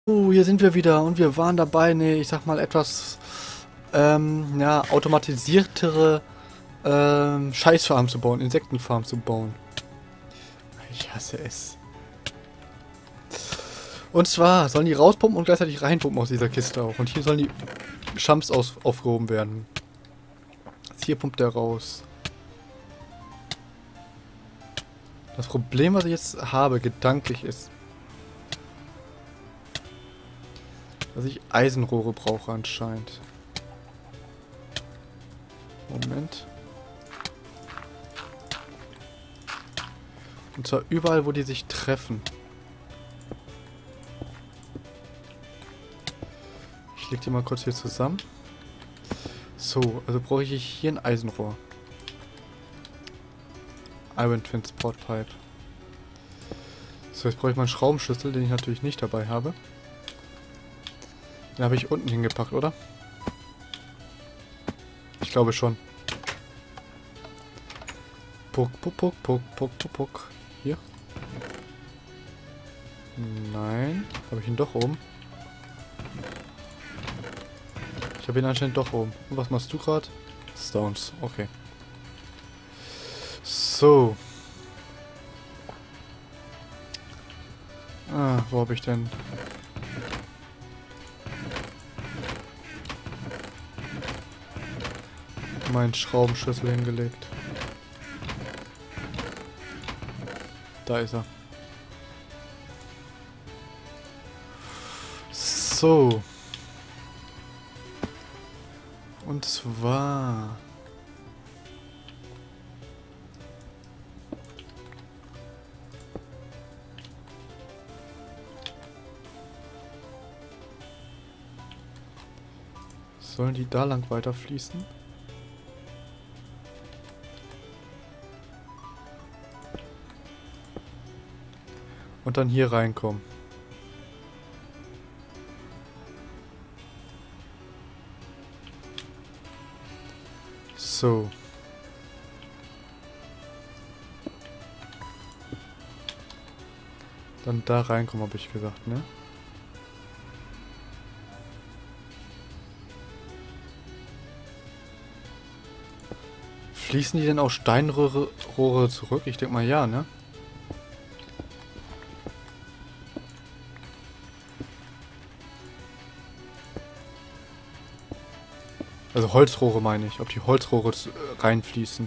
Hier sind wir wieder und wir waren dabei, ne, ich sag mal etwas, ja, automatisiertere, Scheißfarm zu bauen, Insektenfarm zu bauen. Ich hasse es. Und zwar sollen die rauspumpen und gleichzeitig reinpumpen aus dieser Kiste auch. Und hier sollen die Champs aufgehoben werden. Hier pumpt der raus. Das Problem, was ich jetzt habe, gedanklich ist, dass ich Eisenrohre brauche anscheinend. Moment. Und zwar überall, wo die sich treffen. Ich leg die mal kurz hier zusammen. So, also brauche ich hier ein Eisenrohr. Iron Transport Pipe. So, jetzt brauche ich mal einen Schraubenschlüssel, den ich natürlich nicht dabei habe. Den habe ich unten hingepackt, oder? Ich glaube schon. Puck, puck, puck, puck, puck, puck, puck. Hier. Nein. Habe ich ihn doch oben? Ich habe ihn anscheinend doch oben. Und was machst du gerade? Stones. Okay. So. Ah, wo habe ich denn? Meinen Schraubenschlüssel hingelegt. Da ist er. So. Und zwar... Sollen die da lang weiterfließen? Und dann hier reinkommen. So. Dann da reinkommen, habe ich gesagt, ne? Fließen die denn auch Steinrohre zurück? Ich denke mal ja, ne? Also Holzrohre meine ich, ob die Holzrohre reinfließen.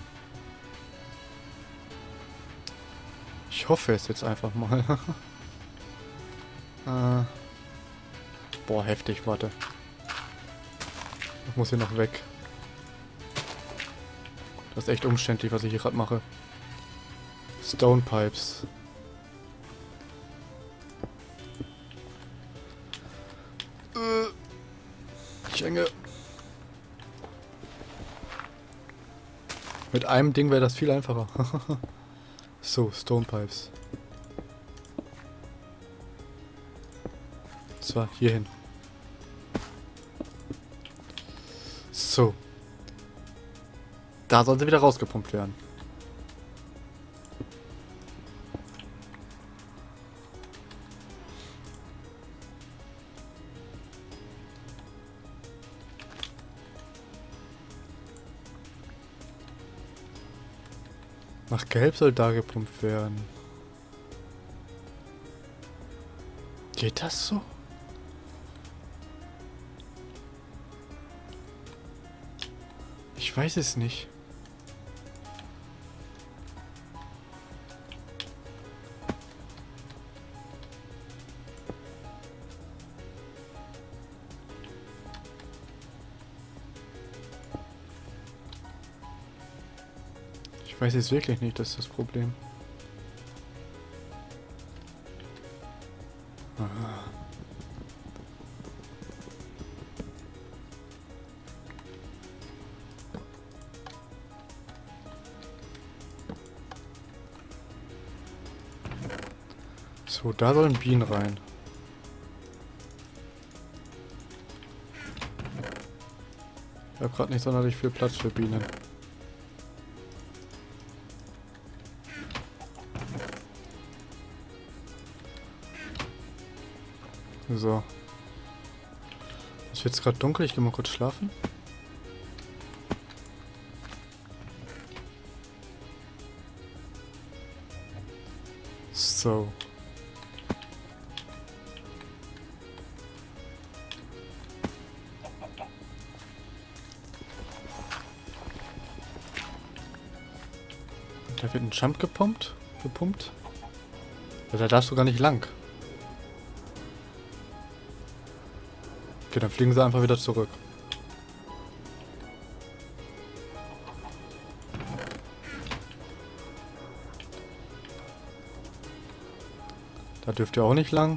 Ich hoffe es jetzt einfach mal. Boah, heftig, warte. Ich muss hier noch weg. Das ist echt umständlich, was ich hier gerade mache. Stone Pipes. Ich hänge. Mit einem Ding wäre das viel einfacher. So, Stone Pipes. So, hier hin. So. Da sollen sie wieder rausgepumpt werden. Nach Gelb soll da gepumpt werden. Geht das so? Ich weiß es nicht. Ich weiß es wirklich nicht, das ist das Problem. Aha. So, da sollen Bienen rein. Ich habe gerade nicht sonderlich viel Platz für Bienen. So. Es wird jetzt gerade dunkel, ich gehe mal kurz schlafen. So. Da wird ein Jump gepumpt. Ja, da darfst du gar nicht lang. Okay, dann fliegen sie einfach wieder zurück. Da dürft ihr auch nicht lang.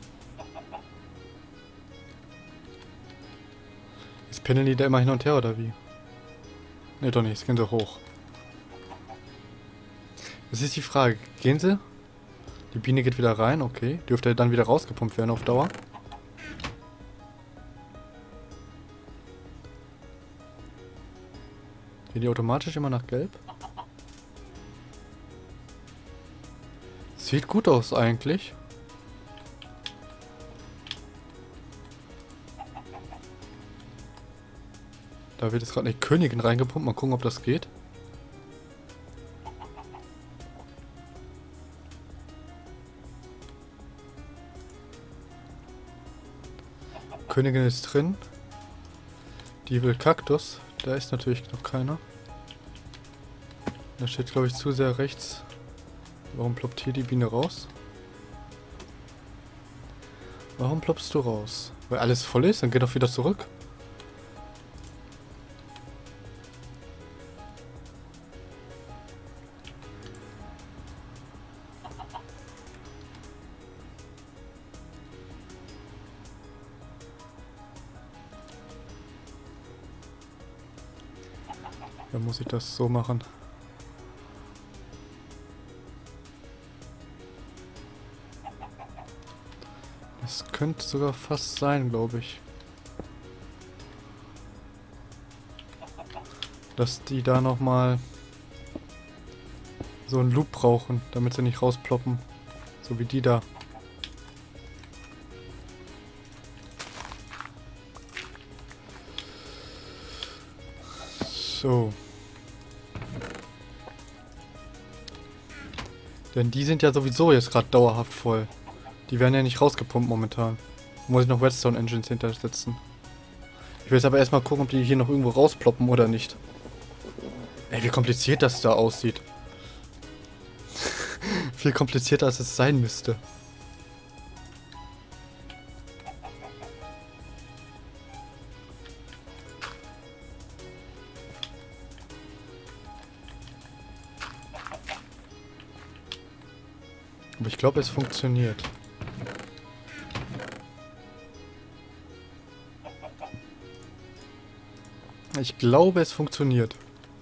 Jetzt pendeln die da immer hin und her, oder wie? Ne, doch nicht, jetzt gehen sie hoch. Das ist die Frage. Gehen sie? Die Biene geht wieder rein, okay. Dürfte dann wieder rausgepumpt werden auf Dauer. Gehen die automatisch immer nach Gelb? Sieht gut aus eigentlich. Da wird jetzt gerade eine Königin reingepumpt. Mal gucken, ob das geht. Königin ist drin. Die will Kaktus. Da ist natürlich noch keiner. Da steht, glaube ich, zu sehr rechts. Warum ploppt hier die Biene raus? Warum ploppst du raus? Weil alles voll ist? Dann geh doch wieder zurück. Dann muss ich das so machen. Das könnte sogar fast sein, glaube ich. Dass die da nochmal so einen Loop brauchen, damit sie nicht rausploppen. So wie die da. So. Denn die sind ja sowieso jetzt gerade dauerhaft voll. Die werden ja nicht rausgepumpt momentan. Muss ich noch Redstone Engines hintersetzen. Ich will jetzt aber erstmal gucken, ob die hier noch irgendwo rausploppen oder nicht. Ey, wie kompliziert das da aussieht. Viel komplizierter, als es sein müsste. Aber ich glaube, es funktioniert. Ich glaube, es funktioniert.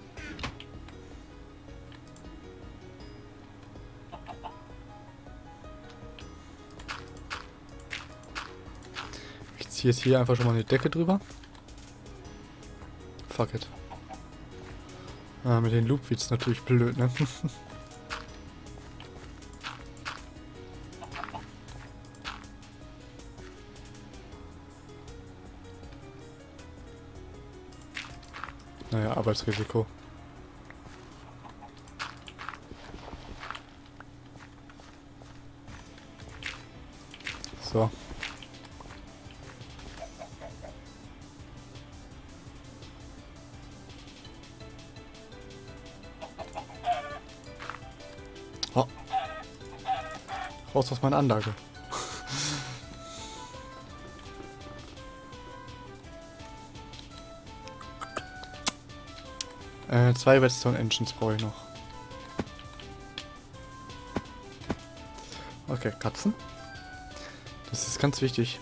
Ich ziehe jetzt hier einfach schon mal eine Decke drüber. Fuck it. Ah, mit den Loop wird's natürlich blöd, ne? Naja, Arbeitsrisiko. So. Oh. Raus aus meiner Anlage. 2 Redstone Engines brauche ich noch. Okay, Katzen. Das ist ganz wichtig.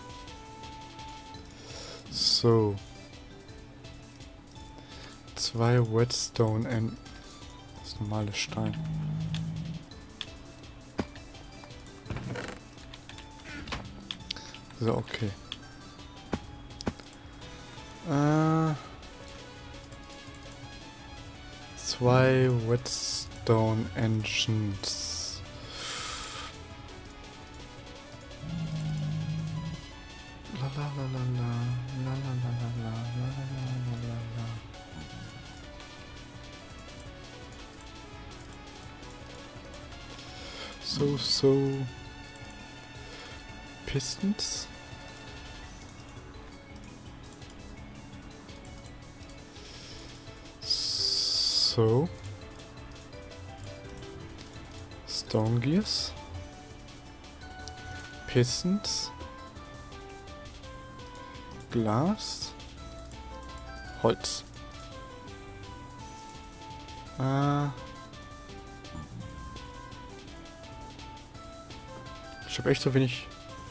So. 2 Redstone Engines. Das normale Stein. So, okay. 2 Redstone Engines. La la la la la. La la la la la. La la la la la. So. Pistons. So. Stone Gears. Pistons. Glas. Holz. Ich habe echt so wenig.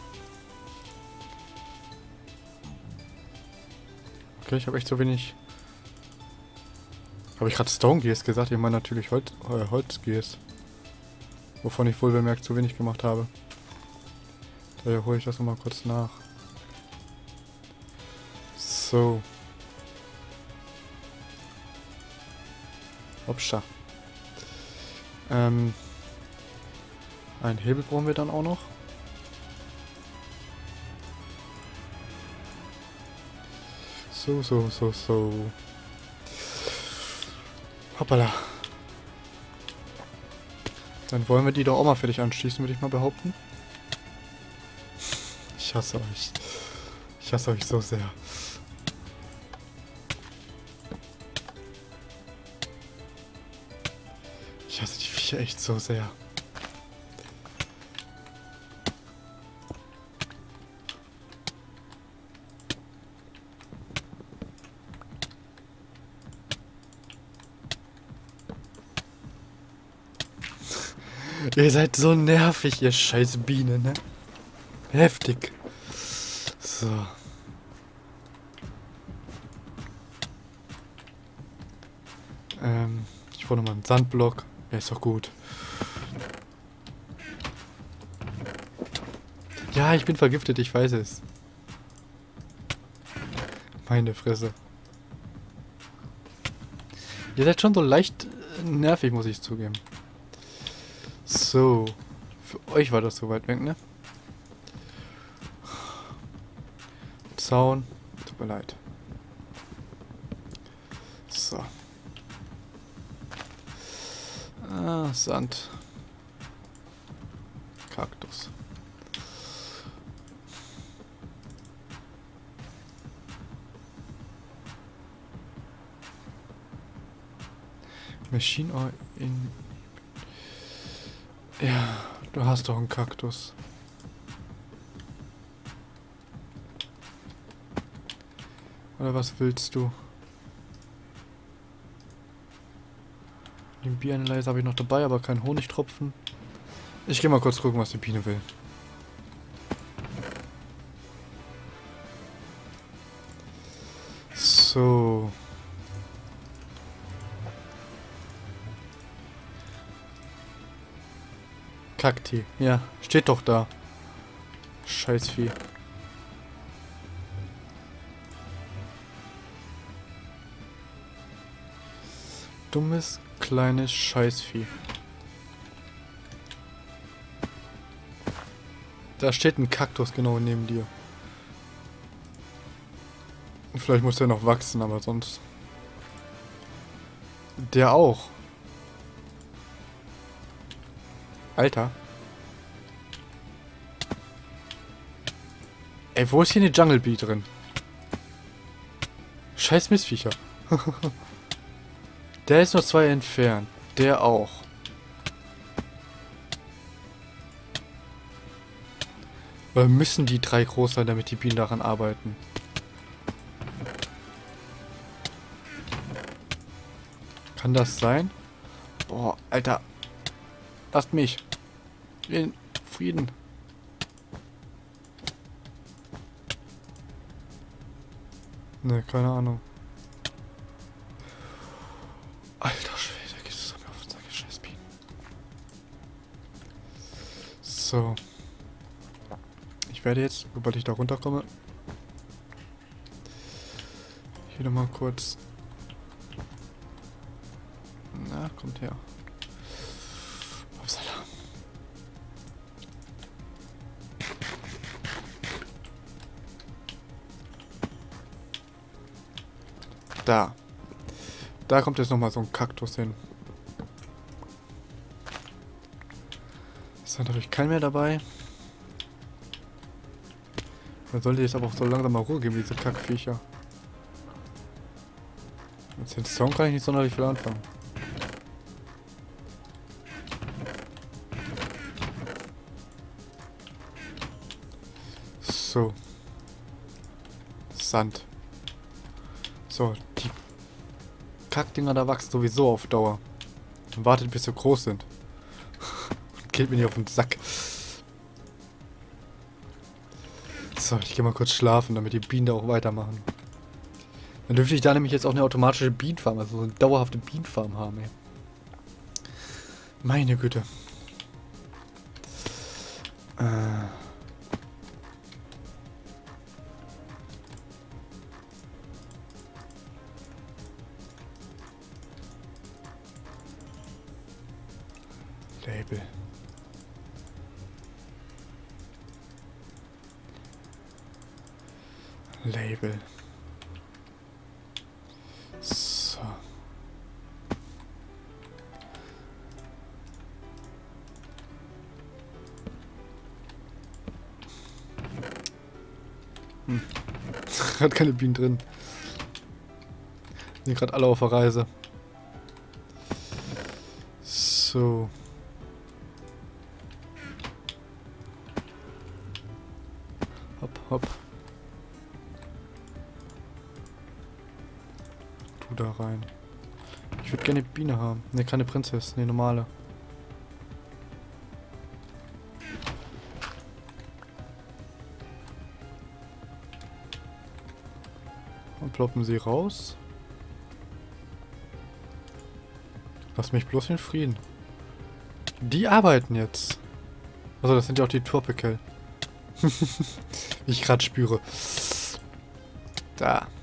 Okay, ich habe echt so wenig. Habe ich gerade Stone Gears gesagt? Ich meine natürlich Holz Gears. Wovon ich wohl bemerkt zu wenig gemacht habe. Daher hole ich das nochmal kurz nach. So. Hopscha. Einen Hebel brauchen wir dann auch noch. So. Hoppala. Dann wollen wir die doch auch mal fertig anschließen, würde ich mal behaupten. Ich hasse euch. Ich hasse euch so sehr. Ich hasse die Viecher echt so sehr. Ihr seid so nervig, ihr scheiß Biene, ne? Heftig. So. Ich brauche nochmal einen Sandblock. Ja, ist doch gut. Ja, ich bin vergiftet, ich weiß es. Meine Fresse. Ihr seid schon so leicht nervig, muss ich zugeben. So. Für euch war das so weit weg, ne? Zaun. Tut mir leid. So. Sand. Kaktus. Machine Oil in... Ja, du hast doch einen Kaktus. Oder was willst du? Den Bieranalyzer habe ich noch dabei, aber kein Honigtropfen. Ich gehe mal kurz gucken, was die Biene will. So. Kakti. Ja, steht doch da. Scheißvieh. Dummes, kleines Scheißvieh. Da steht ein Kaktus genau neben dir. Vielleicht muss der noch wachsen, aber sonst... Der auch. Alter. Ey, wo ist hier eine Jungle Bee drin? Scheiß Missviecher. Der ist nur 2 entfernt. Der auch. Oder müssen die 3 groß sein, damit die Bienen daran arbeiten? Kann das sein? Boah, Alter. Lasst mich. In Frieden. Ne, keine Ahnung. Alter Schwede, geht es mir auf den Sack, scheiß Bienen. So. Ich werde jetzt, sobald ich da runterkomme, hier nochmal kurz... Na, kommt her. Upsala. Da. Da kommt jetzt nochmal so ein Kaktus hin. Dann habe ich keinen mehr dabei. Man sollte jetzt aber auch so langsam mal Ruhe geben, diese Kackviecher. Mit den Song kann ich nicht sonderlich viel anfangen. So. Sand. So, die Kackdinger da wachsen sowieso auf Dauer. Und wartet, bis sie groß sind. Geht mir nicht auf den Sack. So, ich gehe mal kurz schlafen, damit die Bienen da auch weitermachen. Dann dürfte ich da nämlich jetzt auch eine automatische Bienenfarm, also so eine dauerhafte Bienenfarm haben, ey. Meine Güte. Label. Label. So. Hat keine Bienen drin. Sind gerade alle auf der Reise. So. Hopp, hopp. Du da rein. Ich würde gerne Biene haben. Ne, keine Prinzessin, ne, normale. Und ploppen sie raus. Lass mich bloß in Frieden. Die arbeiten jetzt. Also das sind ja auch die Tropical. Wie ich gerade spüre. Da.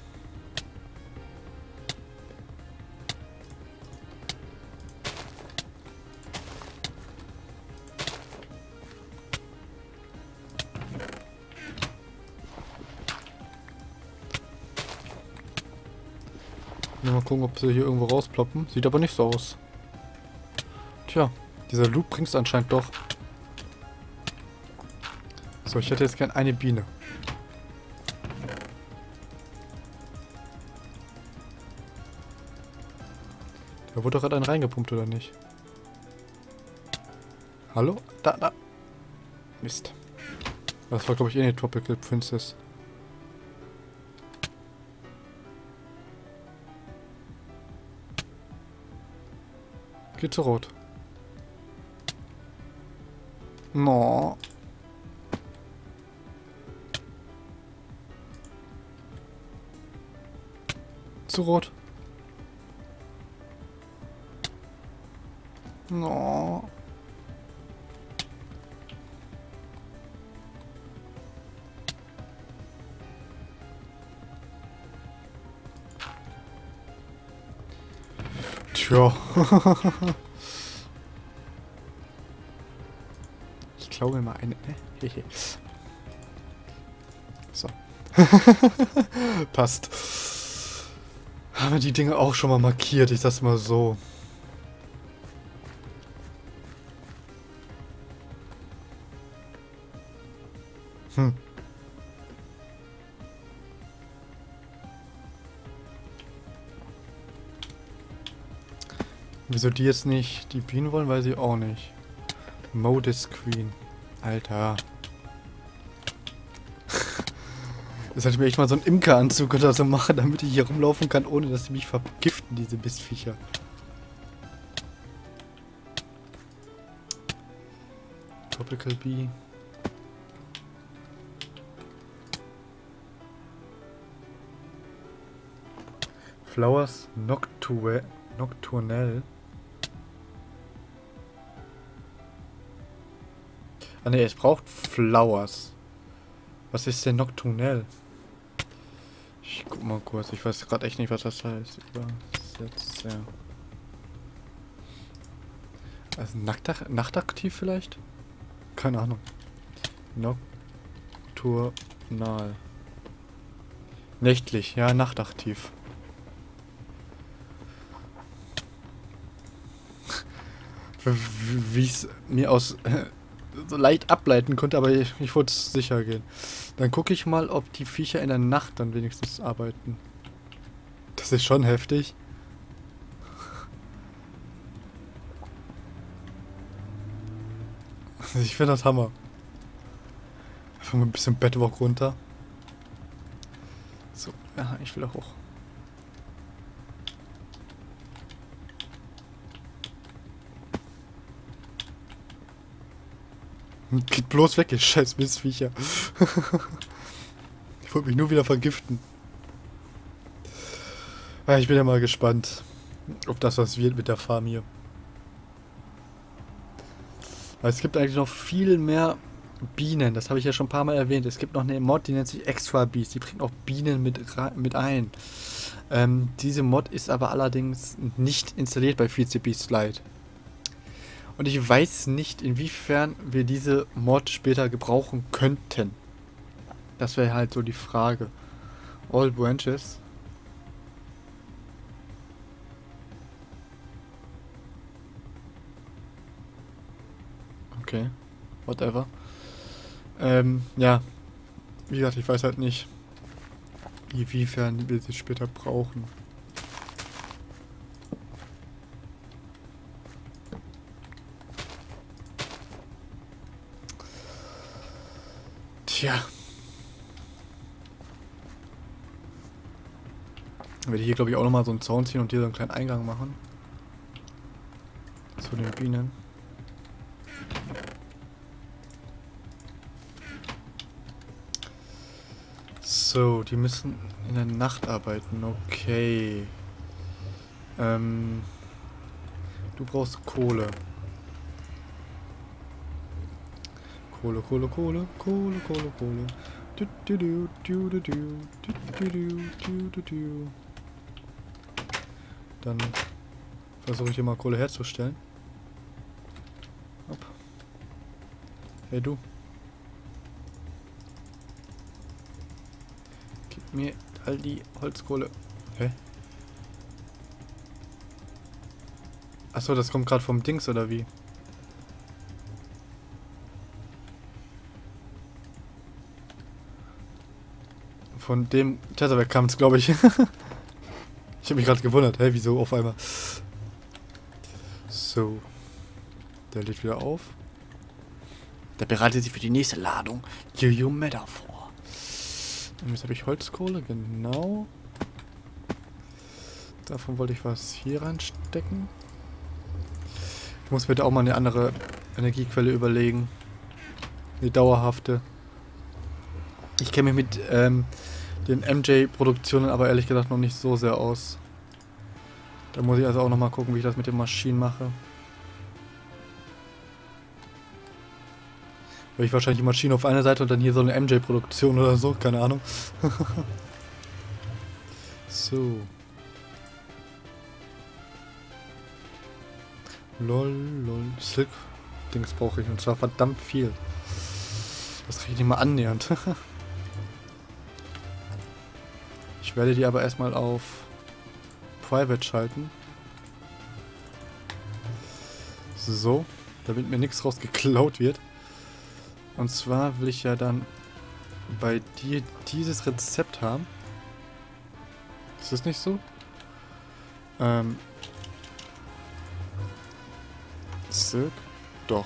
Mal gucken, ob sie hier irgendwo rausploppen. Sieht aber nicht so aus. Tja, dieser Loop bringt es anscheinend doch. So, ich hätte jetzt gern eine Biene. Da wurde gerade einen reingepumpt, oder nicht? Hallo? Da. Mist. Das war, glaube ich, eh eine Tropical Princess. Geht zu rot. No. Zu rot. No. Tja. Ich glaube mal eine. Hehe. So. Passt. Haben wir die Dinge auch schon mal markiert, ich sag's mal so. Wieso die jetzt nicht die Bienen wollen, weil sie auch nicht. Modus Queen. Alter. Das hätte ich mir echt mal so einen Imkeranzug oder so machen, damit ich hier rumlaufen kann, ohne dass sie mich vergiften, diese Mistviecher. Tropical Bee. Flowers Nocturnal. Ah ne, es braucht Flowers. Was ist denn Nocturnal? Ich guck mal kurz, ich weiß gerade echt nicht, was das heißt. Übersetzt, ja. Also nachtaktiv vielleicht? Keine Ahnung. Nocturnal. Nächtlich, ja, nachtaktiv. Wie ich es mir aus so leicht ableiten konnte, aber ich wollte sicher gehen. Dann gucke ich mal, ob die Viecher in der Nacht dann wenigstens arbeiten. Das ist schon heftig. Ich finde das Hammer. Einfach mal ein bisschen Bedrock runter. So, ja, ich will da hoch. Geht bloß weg, ihr scheiß Missviecher. Ich wollte mich nur wieder vergiften. Ja, ich bin ja mal gespannt, ob das was wird mit der Farm hier. Weil es gibt eigentlich noch viel mehr Bienen. Das habe ich ja schon ein paar Mal erwähnt. Es gibt noch eine Mod, die nennt sich Extra Bees. Die bringt auch Bienen mit ein. Diese Mod ist aber allerdings nicht installiert bei VCP Slide. Und ich weiß nicht, inwiefern wir diese Mod später gebrauchen könnten. Das wäre halt so die Frage. All Branches. Okay. Whatever. Ja. Wie gesagt, ich weiß halt nicht, inwiefern wir sie später brauchen. Tja. Ich werde hier, glaube ich, auch nochmal so einen Zaun ziehen und hier so einen kleinen Eingang machen. Zu den Bienen. So, die müssen in der Nacht arbeiten. Okay. Du brauchst Kohle. Kohle, Kohle, Kohle, Kohle, Kohle, Kohle. Du, du, du, du, du, du, du, du, du, du, du. Dann versuche ich hier mal Kohle herzustellen. Hopp. Hey du. Gib mir all die Holzkohle. Hä? Achso, das kommt gerade vom Dings oder wie? Von dem Tetherwerk kam es, glaube ich. Ich habe mich gerade gewundert. Hä, wieso auf einmal? So. Der lädt wieder auf. Der bereitet sich für die nächste Ladung. Yu-Yu Metaphor. Und jetzt habe ich Holzkohle, genau. Davon wollte ich was hier reinstecken. Ich muss mir da auch mal eine andere Energiequelle überlegen. Eine dauerhafte. Ich kenne mich mit den MJ-Produktionen aber ehrlich gesagt noch nicht so sehr aus. Da muss ich also auch nochmal gucken, wie ich das mit den Maschinen mache. Weil ich wahrscheinlich die Maschine auf einer Seite und dann hier so eine MJ-Produktion oder so, keine Ahnung. So. Lol, lol. Silk-Dings brauche ich und zwar verdammt viel. Das kriege ich nicht mal annähernd. Ich werde die aber erstmal auf Private schalten. So, damit mir nichts raus geklaut wird. Und zwar will ich ja dann bei dir dieses Rezept haben. Ist das nicht so? Silk? Doch.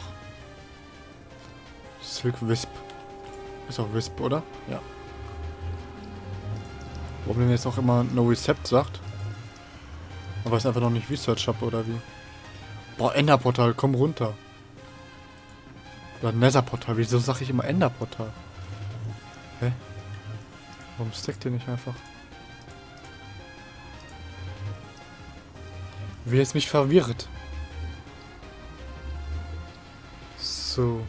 Silk Wisp. Ist auch Wisp, oder? Ja. Warum denn jetzt auch immer No Recept sagt? Aber ich es einfach noch nicht Research habe, oder wie? Boah, Enderportal, komm runter. Oder Netherportal, wieso sage ich immer Enderportal? Hä? Warum stackt ihr nicht einfach? Wer ist mich verwirrt? So.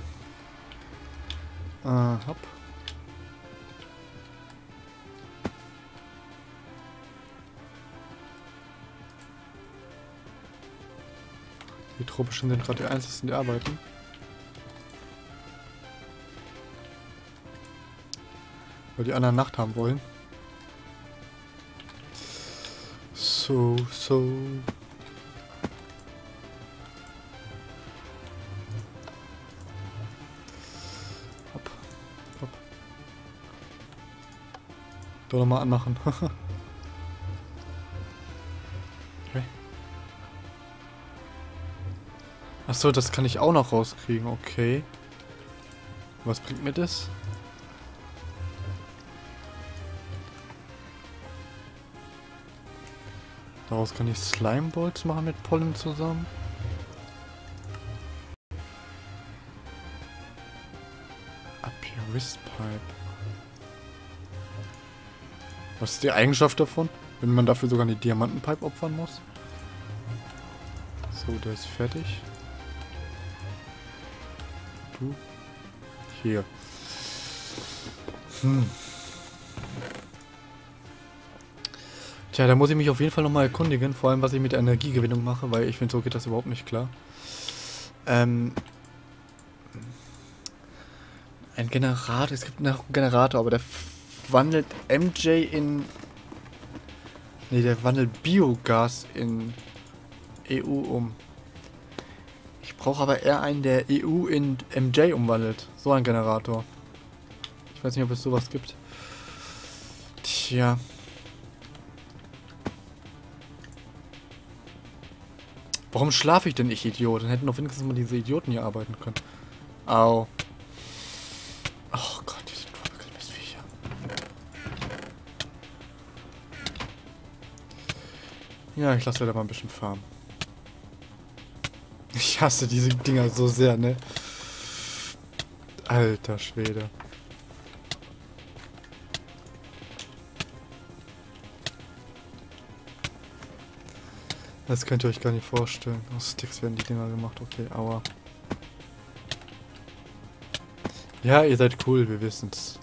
Hopp. Die Tropischen sind gerade die einzigen, die arbeiten. Weil die anderen Nacht haben wollen. So. Doch nochmal anmachen. Okay. Achso, das kann ich auch noch rauskriegen. Okay. Was bringt mir das? Daraus kann ich Slime Balls machen mit Pollen zusammen. Apiarist Pipe. Was ist die Eigenschaft davon? Wenn man dafür sogar eine Diamantenpipe opfern muss? So, der ist fertig. Du. Hier. Tja, da muss ich mich auf jeden Fall nochmal erkundigen, vor allem was ich mit der Energiegewinnung mache, weil ich finde, so geht das überhaupt nicht klar. Ein Generator, es gibt noch einen Generator, aber der wandelt MJ in... Ne, der wandelt Biogas in EU um. Ich brauche aber eher einen, der EU in MJ umwandelt. So ein Generator. Ich weiß nicht, ob es sowas gibt. Tja. Warum schlafe ich denn, ich Idiot? Dann hätten doch wenigstens mal diese Idioten hier arbeiten können. Au. Oh Gott, diese Missviecher. Ja, ich lasse da mal ein bisschen farmen. Ich hasse diese Dinger so sehr, ne? Alter Schwede. Das könnt ihr euch gar nicht vorstellen. Aus Sticks werden die Dinger gemacht. Okay, aua. Ja, ihr seid cool, wir wissen's.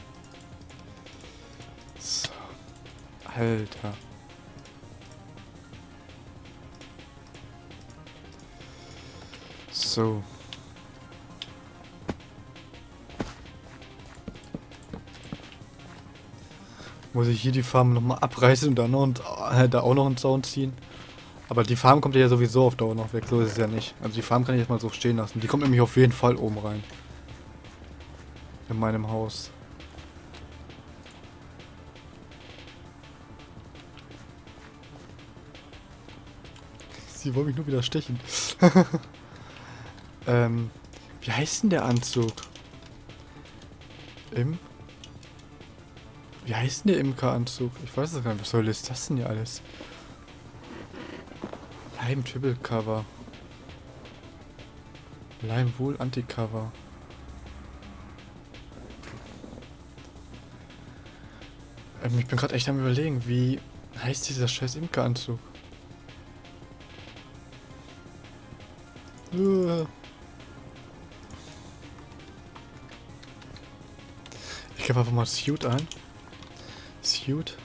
So. Alter. So. Muss ich hier die Farm nochmal abreißen und dann noch da auch noch einen Zaun ziehen? Aber die Farm kommt ja sowieso auf Dauer noch weg, so ist es ja nicht. Also die Farm kann ich jetzt mal so stehen lassen. Die kommt nämlich auf jeden Fall oben rein. In meinem Haus. Sie wollen mich nur wieder stechen. Wie heißt denn der Anzug? Wie heißt denn der Imker-Anzug? Ich weiß es gar nicht. Was soll das denn hier alles? Lime Triple Cover. Lime Wool Anti-Cover. Ich bin gerade echt am Überlegen, wie heißt dieser scheiß Imker-Anzug? Ich gebe einfach mal Suit ein. Suit.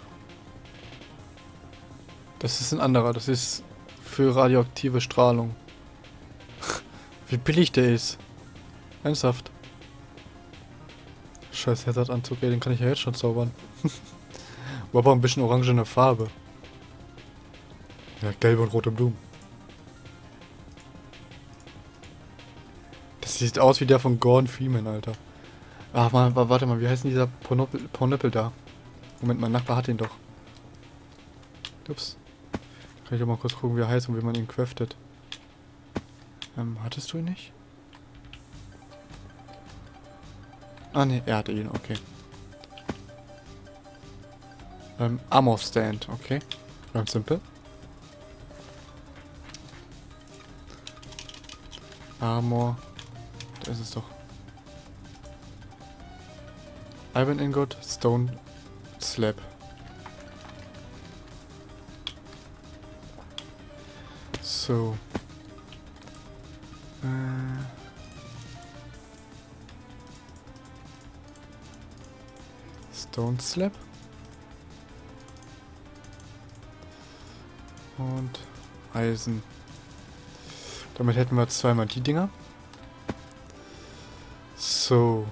Das ist ein anderer, das ist für radioaktive Strahlung. Wie billig der ist. Ernsthaft. Scheiß Hazard-Anzug, ey, den kann ich ja jetzt schon zaubern. Aber ein bisschen orangene Farbe. Ja, gelbe und rote Blumen. Das sieht aus wie der von Gordon Freeman, Alter. Ach man, warte mal, wie heißt denn dieser Pornöppel da? Moment, mein Nachbar hat ihn doch. Ups. Kann ich doch mal kurz gucken, wie er heißt und wie man ihn craftet. Hattest du ihn nicht? Ah ne, er hatte ihn, okay. Armor Stand, okay. Ganz simpel. Armor. Da ist es doch. Iron Ingot, Stone Slab. So. Stone Slab. Und Eisen. Damit hätten wir zweimal die Dinger. So.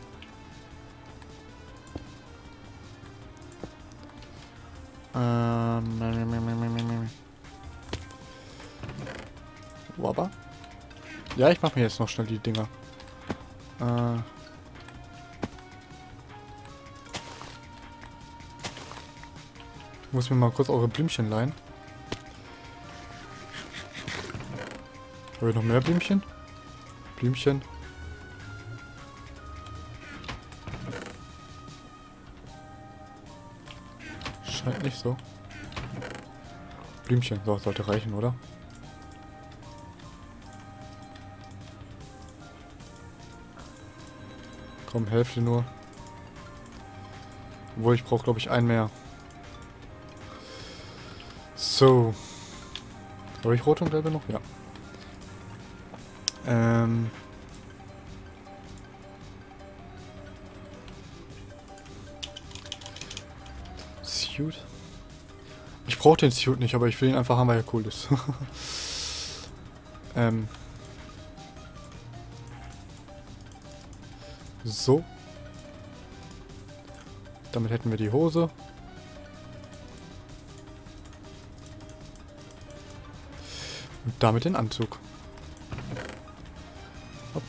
Wobber? Ja, ich mache mir jetzt noch schnell die Dinger. Ich muss mir mal kurz eure Blümchen leihen. Haben wir noch mehr Blümchen? Blümchen. Scheint nicht so. Blümchen, so, sollte reichen, oder? Komm, Hälfte nur. Obwohl, ich brauche, glaube ich, einen mehr. So. Habe ich rote und gelbe noch? Ja. Suit. Ich brauche den Suit nicht, aber ich will ihn einfach haben, weil er cool ist. So. Damit hätten wir die Hose. Und damit den Anzug. Hopp.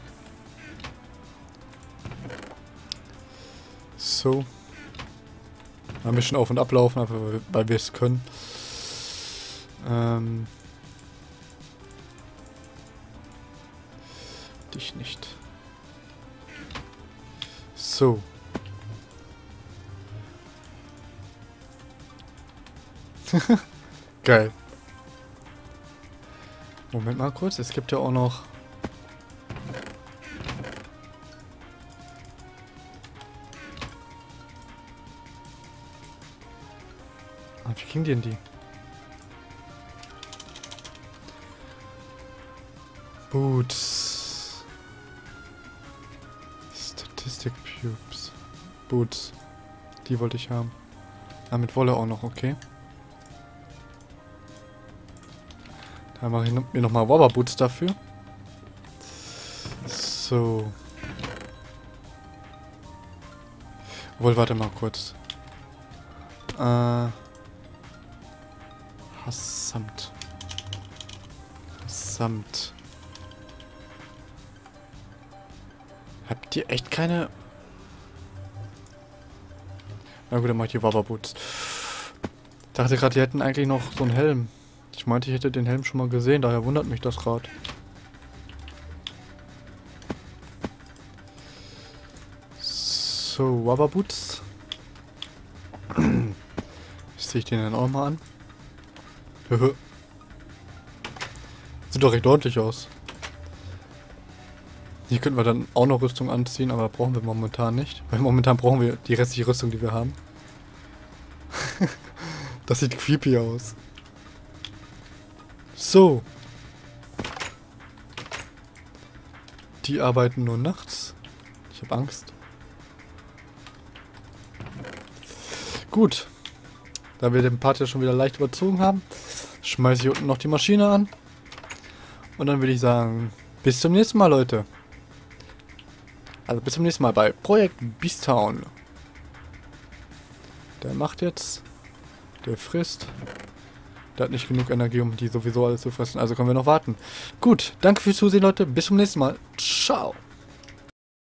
So. Ein bisschen auf und ablaufen, einfach weil wir es können. Dich nicht. So. Geil. Moment mal kurz, es gibt ja auch noch... Ah, wie ging denn die? Boots. Statistic Pubes. Boots. Die wollte ich haben. Ah, mit Wolle auch noch, okay. Da mache ich mir nochmal Wobberboots dafür. So. Obwohl, warte mal kurz. Samt. Habt ihr echt keine... Na gut, dann mach ich die Wobberboots. Ich dachte gerade, die hätten eigentlich noch so einen Helm. Ich meinte, ich hätte den Helm schon mal gesehen, daher wundert mich das gerade. So, Wobberboots. Sehe ich den dann auch mal an? Sieht doch recht ordentlich aus. Hier könnten wir dann auch noch Rüstung anziehen, aber brauchen wir momentan nicht. Weil momentan brauchen wir die restliche Rüstung, die wir haben. Das sieht creepy aus. So. Die arbeiten nur nachts. Ich habe Angst. Gut. Da wir den Part ja schon wieder leicht überzogen haben, schmeiße ich unten noch die Maschine an. Und dann würde ich sagen, bis zum nächsten Mal, Leute. Also bis zum nächsten Mal bei Projekt Beasttown. Der macht jetzt. Der frisst. Der hat nicht genug Energie, um die sowieso alles zu fressen. Also können wir noch warten. Gut, danke fürs Zusehen, Leute. Bis zum nächsten Mal. Ciao.